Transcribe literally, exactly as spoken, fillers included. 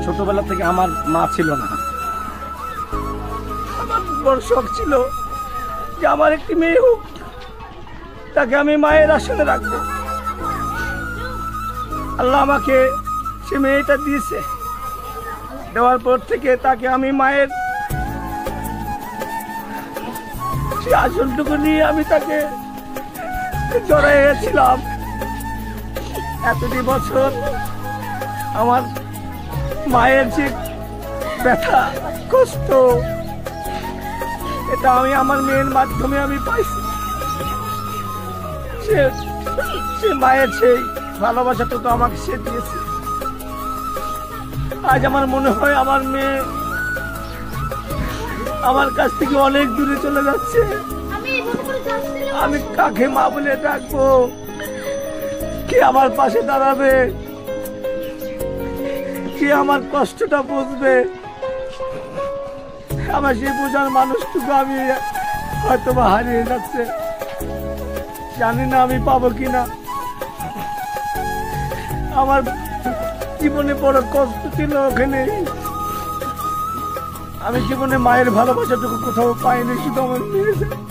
ছোটবেলা থেকে আমার মা ছিল না। আমার বড় শখ ছিল যে আমার একটি মেয়ে হোক, তাকে আমি মায়ের আসনে রাখবো। আল্লাহ আমাকে সে মেয়েটা দিয়েছে, দেওয়ার পর থেকে তাকে আমি মায়ের সে আসনটুকু নিয়ে আমি তাকে জড়াইয়াছিলাম। এতটি বছর আমার মায়ের যে ব্যথা কষ্ট, এটা আমি আমার মেয়ের মাধ্যমে আমি পাইছি। সে সে মায়ের সেই ভালোবাসাটা তো আমাকে সে দিয়েছে। আজ আমার মনে হয় আমার মেয়ে আমার কাছ থেকে অনেক দূরে চলে যাচ্ছে। আমি কাকে মা বলে ডাকবো? কে আমার পাশে দাঁড়াবে? কে আমার কষ্টটা বুঝবে? আমার সেই বোঝার মানুষটুকু আমি হয়তো বা হারিয়ে যাচ্ছে। জানি না আমি পাবো কিনা। আমার জীবনে বড় কষ্ট ছিল ওখানে। আমি জীবনে মায়ের ভালোবাসাটুকু কোথাও পাইনি, শুধু আমার মেয়ে।